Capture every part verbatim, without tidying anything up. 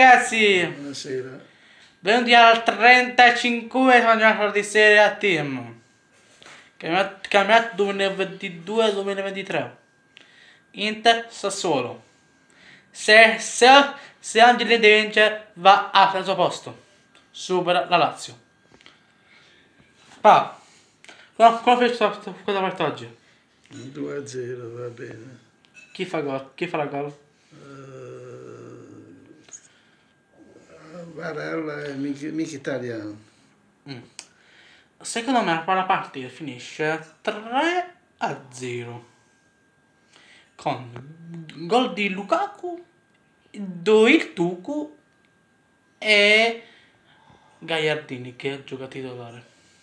ragazzi! Buonasera. Benvenuti al trentacinquesimo giornata di Serie A Team. Campionato duemilaventidue duemilaventitré. Inter Sassuolo. Se, se, se Angelini vince va al terzo posto. Supera la Lazio. Pa. Come come fai questa partita oggi? due a zero, va bene. Chi fa gol? Chi fa la gol? Uh, Varela e Mkhitaryan. Mm. Secondo me la partita finisce tre a zero con gol di Lukaku, il Tucu e Gagliardini che gioca titolare.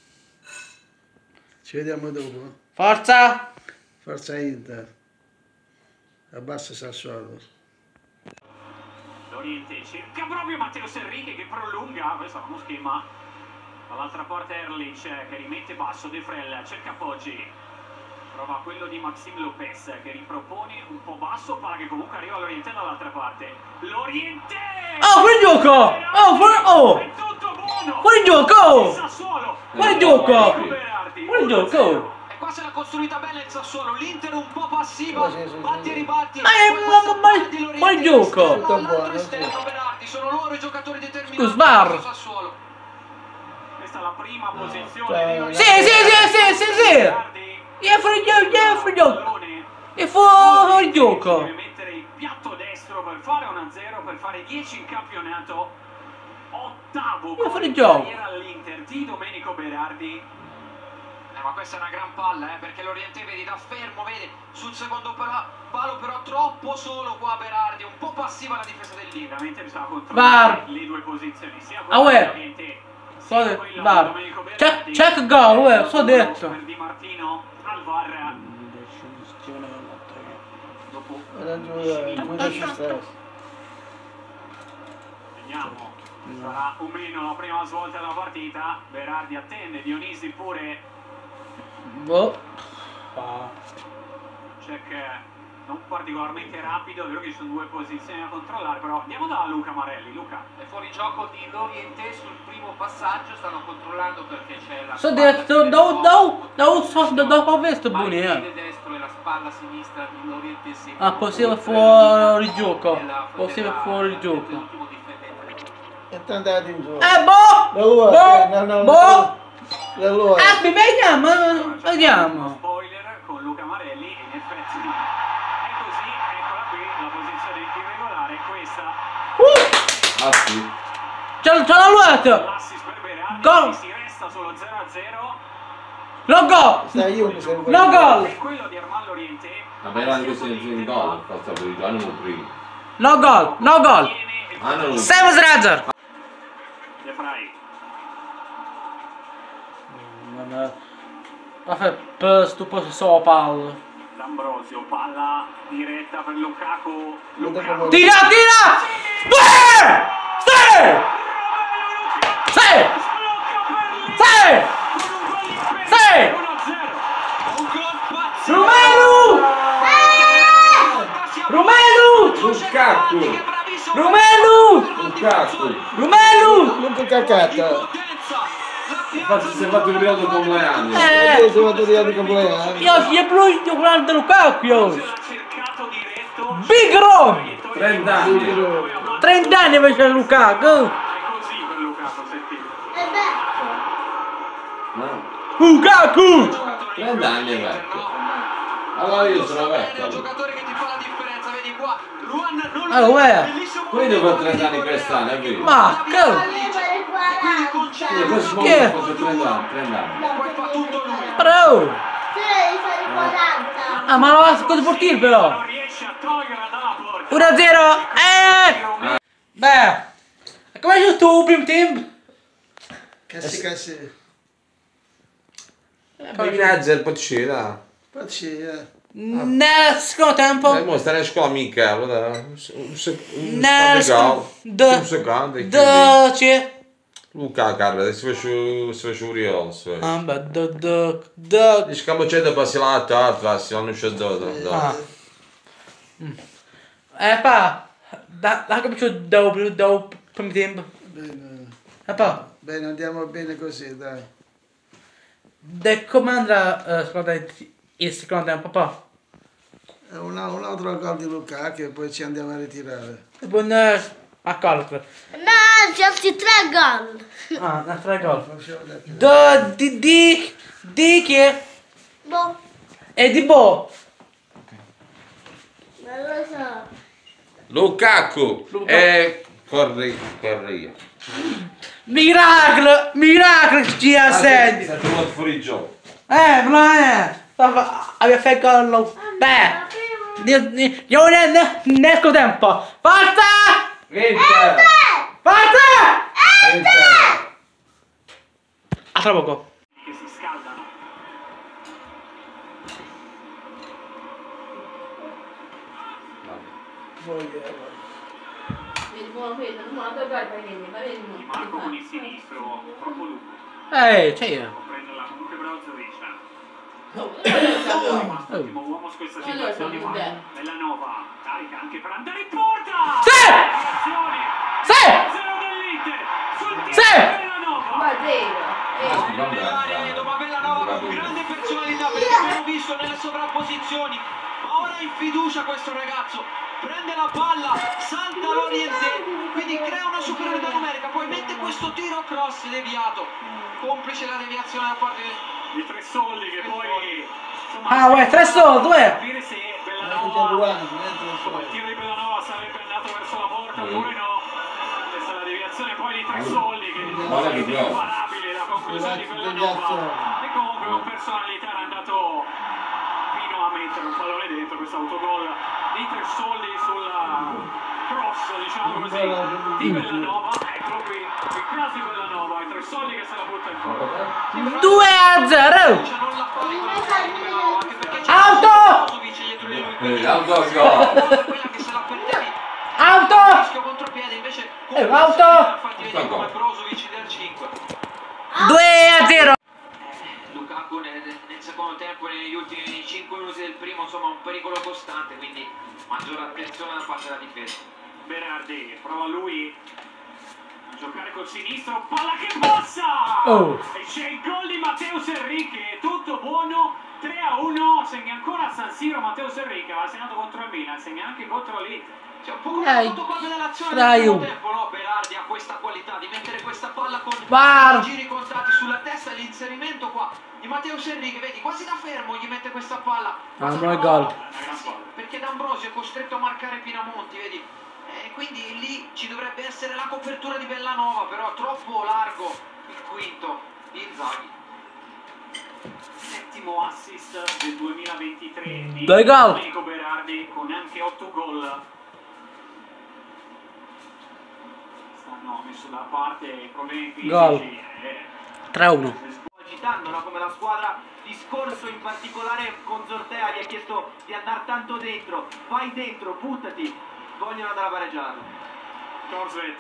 Ci vediamo dopo. Forza! Forza Inter. Abbassa Sassuolo. L'Oriente cerca proprio Matteo Serriche che prolunga, questo è uno schema. Dall'altra parte Erlich che rimette basso, De Frel cerca appoggi. Prova quello di Maxime Lopez che ripropone un po' basso, palla che comunque arriva all'Oriente dall'altra parte. L'Oriente! Oh, fuori gioco! Oh, fuori... Oh! È tutto buono! Fuori gioco! Sassuolo! Fuori gioco! Berardi, Fuori gioco! E qua se l'ha costruita bene il Sassuolo, l'Inter un po' passiva, batti e ribatti. Ma è ma, ma, fuori gioco! Tutto buono, Esterno Berardi, sono loro i giocatori determinanti. Scusa, Var. Sassuolo. Questa è la prima posizione. Sì, sì, sì, sì, sì, sì! È fuori gioco, è fuori gioco! È fuori gioco! Deve mettere il piatto destro per fare uno a zero, per fare dieci in campionato. Ottavo Io fuori gol gioco. in carriera all'Inter di Domenico Berardi. Eh, ma questa è una gran palla, eh, perché l'Oriente vedi da fermo, vedi sul secondo palo, però troppo solo qua Berardi, un po' passiva la difesa dell'Inter. Veramente bisogna controllare le due posizioni, sia Ah, uè. dell'Oriente So sia de- quella Var. di Domenico Check, Berardi. check gol, uè, so detto. Per Di Martino al V A R. Dopo Era due ci sta. vediamo, sarà o meno la prima svolta della partita. Berardi attende, Dionisi pure. Boh. Check non particolarmente rapido, è vero che ci sono due posizioni da controllare, però andiamo da Luca Marelli. Luca, È fuori gioco di Loriente sul primo passaggio, stanno controllando perché c'è la So spalla detto, di no, no, no, so, Destro, dopo questo ma il buoni, eh. piede destro e la spalla sinistra di Loriente si Ah, possiamo fuori gioco. Possiamo fuori gioco. l'ultimo difendente. E ti andate in gioco. Eh, boh! La lua, Boh! no, no, Boh! La lua. Ah, vediamo, uno vediamo. spoiler con Luca Marelli, in effetti è così, eccola qui, la posizione irregolare è questa. Uh! Ah sì. C'è c'è la luetta! L'assist per Berardi, Gol! si resta solo zero a zero. No gol! Sta io mi servo. No gol! E quello di Armando Oriente. Vabbè, era anche se in gol, forza per il giorno prima. No gol! No gol! Ah, non Siamo Srazzer! De Frey. Vabbè, per sto posto solo palla. D'Ambrosio, palla diretta per Lukaku. Lukaku. Tira, tira! Sì! Sì! Sì! Sì! Sì! Un gol pazzesco. Romelu! Romelu! Lukaku! Romelu! Lukaku! Romelu! Non ti cacata. Infatti si è fatto il periodo con le anni. Eh! Io sono andato via di compleanno. Io si è bluito durante Lukaku, io! Cercato diretto. Big Ron! trenta anni. trenta anni invece Lukaku! È così per Lukaku, sentite. No, Lukaku! trenta anni è vecchio. Allora io sono È vecchio. un giocatore che ti fa la differenza, vedi qua. Luan non Ah, uè! Quindi devo fare trenta anni quest'anno, è vero? Ma che? Io questo Che? ho fatto trenta anni, trenta anni. Poi fa tutto lui. Bro! quaranta. Ah, ma la cosa portiere però! Non riesce a toglierla dalla porta. uno a zero! Eh! Beh! Come è giusto il primo team? Cassi cassi. Poi Nazzer, poi c'è, dai. Pazzia. Nel secondo tempo? Dai, mo stai a scuola mica, allora. Un Nel secondo. secondo... Un secondo. Da... c'è... Luca, cara, si face si face curioso. Ah, beh, da... da... da... Dici che c'è da passare la tarta, si non c'è da. Ah. Eh, pa... Da, da cominciò dopo, dopo, primo tempo. Bene. E poi, Bene, andiamo bene così, dai. da come andrà, uh, scusate, il secondo tempo, poi. È un, un altro gol di Lukaku e poi ci andiamo a ritirare. E poi uh, a calcolo. No, ci altri tre gol. Ah, un altro gol. Facciamo da più. Da, di, di, di che? Boh, E di Bo. non lo so. Lukaku. Lukaku. E corri, corri. Miracolo, miracolo ci ha senti. Sei trovato fuori gioco. Eh, non è. Aveva fatto gol. Beh. Io ne, ne, ne esco tempo. Forza! Inter. Forza! Inter. A tra poco. Che si scaldano. Di Marco con il sinistro, troppo lungo. Eh, c'è io. Può prenderla comunque Brozovic. Ultimo uomo su questa situazione qua. Bellanova carica anche per andare in porta. Sì! Reazione. Sì! zero dell'Inter. Sul tiro Sì! di Bellanova. Ma zero. Nell'area dopo Bellanova con grande personalità perché abbiamo visto nelle sovrapposizioni, ma ora in fiducia questo ragazzo, prende la palla, salta l'Oriente, quindi crea una superiorità numerica, poi mette questo tiro cross deviato, complice la deviazione da parte Di tre soldi che poi insomma, Ah, uè, tre soldi, uè. capire se Tutti a Bellanova Luano, niente da insomma, il fare. tiro di Bellanova sarebbe andato verso la porta Mm. oppure no. Questa è la deviazione poi di tre soldi che Ma è che bravo. imparabile la conclusione di Bellanova e comunque con personalità era andato fino a mettere un pallone dentro questo autogol di tre soldi sul cross diciamo così di Bellanova. Eccolo qui il cross di Bellanova, i tre soldi che se la butta in porta. due a zero. cioè non la fa anche perché c'è Auto! Brozovic dietro di lui, Eh, l'autogol. quella che se la perdevi Auto! rischio contropiede invece Eh, auto! infatti vedi come Brozovic del cinque. due a zero. Lukaku nel, nel secondo tempo, negli ultimi cinque minuti del primo, insomma un pericolo costante, quindi maggiore attenzione da parte della difesa. Berardi prova lui a giocare col sinistro, palla che passa! Oh. E c'è il gol di Matteus Enrique, tutto buono, tre a uno, segna ancora a San Siro Matteus Enrique, ha segnato contro il Milan, segna anche contro l'Inter. C'è un po' come Dai. la fotocopia dell'azione Dai, del primo oh. tempo, no? Berardi ha questa qualità di mettere questa palla con Var. i giri contati sulla testa e l'inserimento qua di Matteus Enrique, vedi, quasi da fermo gli mette questa palla. Ah, buon gol. Una gran palla. Perché D'Ambrosio è costretto a marcare Pinamonti, vedi? E quindi lì ci dovrebbe essere la copertura di Bellanova, però troppo largo il quinto di Inzaghi. Settimo assist del duemilaventitré di Dai gol. Domenico Berardi con anche otto gol. Stanno messo da parte i problemi fisici. Gol. eh. tre a uno. Agitando, no? Come la squadra di scorso, in particolare con Zortea gli ha chiesto di andare tanto dentro, vai dentro, buttati, vogliono andare a pareggiarlo. Korsvet.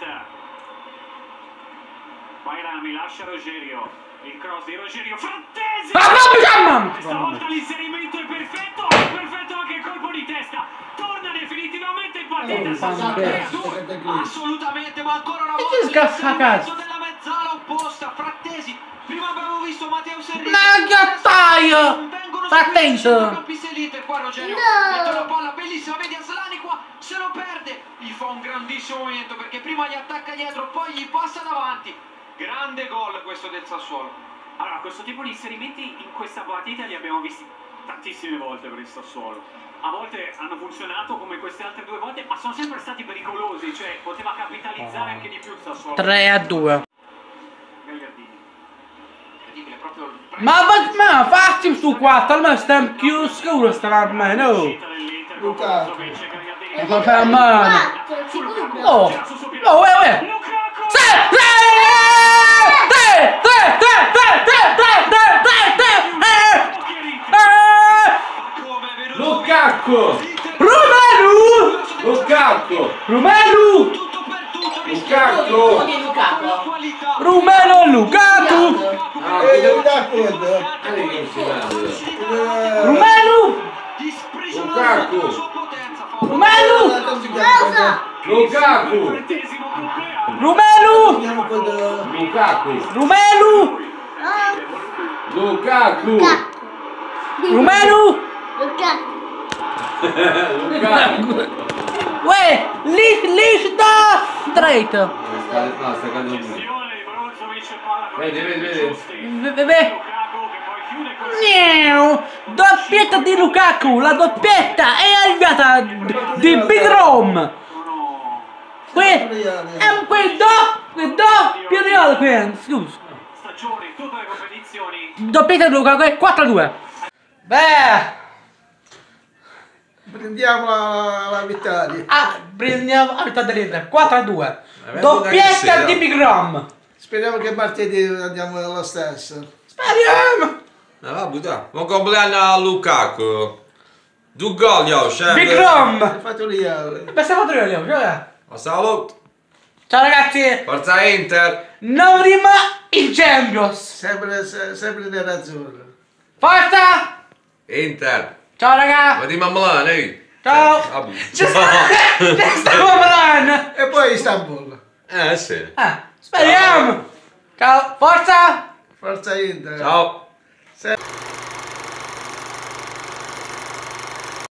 Bairami lascia Rogerio. Il cross di Rogerio. Frattesi! Questa volta l'inserimento è perfetto. È perfetto anche il colpo di testa. Torna definitivamente in partita. Oh, Sassuolo fanno tre a bene. due. Assolutamente, ma ancora una E volta che scaffa a casa? l'inserimento della mezzala opposta, Frattesi. Prima abbiamo visto Matteo Serrini. Ma ghiacciaio! Frattesi! L'Inter qua Rogerio No! mette una palla bellissima, vedi Aslani qua, se lo perde, gli fa un grandissimo movimento perché prima gli attacca dietro, poi gli passa davanti. Grande gol questo del Sassuolo. Allora, questo tipo di inserimenti in questa partita li abbiamo visti tantissime volte per il Sassuolo. A volte hanno funzionato come queste altre due volte, ma sono sempre stati pericolosi, cioè poteva capitalizzare anche di più il Sassuolo. tre a due. Gagliardini. Incredibile, proprio il Ma va- ma fatti su quattro, almeno stiamo più scuro stavamo almeno. Uscita dell'Inter con Lukaku. Brozovic, Gagliardini. E poi per la mano. Quattro, Su Lukaku. sicuro. Oh, Gira su subito. oh, uè, uè. Lukaku! Sì! Sì! Tre! Tre! Tre! Tre! Tre! Tre! Tre! Tre! Tre! Eh! come è venuto Lukaku! Romelu! Lukaku! Romelu! tutto per tutto, Lukaku! Di Lukaku. con la qualità. Romelu e Lukaku! Ah, E devi dare conto. vedi che si vede. Eh, Romelu! Di sprigionare Lukaku. la sua potenza, fa un Romelu! Lukaku! Trentesimo compleanno. Romelu! Andiamo con eh, Lukaku! Romelu! Lukaku! Romelu! Lukaku! Uè, lì, lì sta straight. No, sta cadendo giù. Gestione di Brozovic, palla con Vedi, i vedi, tempi vedi. giusti. Beh, Lukaku che poi chiude così. Miau. Doppietta di Lukaku, la doppietta è arrivata di Big Rom. Que è un quel do, quel doppio reale qui, scusa. Stagione in tutte le competizioni. Doppietta di Lukaku è quattro a due. Beh, prendiamo la, la vittoria. ah, prendiamo la vittoria dell'Inter, quattro a due. Eh, Doppietta anche di se, Big Rom. Speriamo che martedì andiamo allo stesso. Speriamo. Eh, va buttare. Buon compleanno a Lukaku. Due gol, io, scende. Big Rom. Hai fatto lì. eh. Beh, stiamo tre io, cioè. Saluto. Ciao ragazzi, Forza Inter. non rima il Champions. Sempre, se- sempre nell'azzurro. Forza. Inter. Ciao raga. Vediamo a Milano, eh. Ciao. Vabbè. Ci stiamo parlando. E poi Istanbul. Eh, sì. Ah, speriamo. Ciao, forza. Forza Inter. Ciao. Se-